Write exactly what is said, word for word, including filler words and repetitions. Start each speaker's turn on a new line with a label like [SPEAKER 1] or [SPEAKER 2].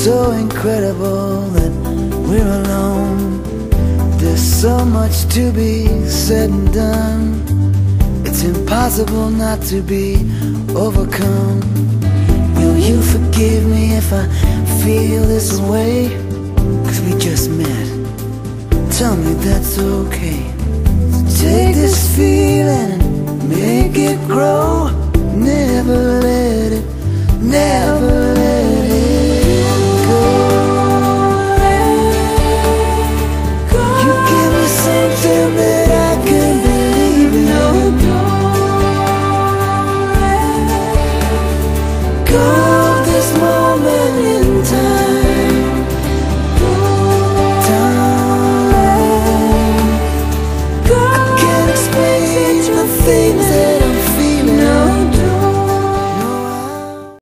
[SPEAKER 1] so incredible that we're alone. There's so much to be said and done. It's impossible not to be overcome. Will you forgive me if I feel this way? 'Cause we just met. Tell me that's okay. Take this feeling and make it grow. Never let it, never let it go. You give me something that I can believe in. Go, this moment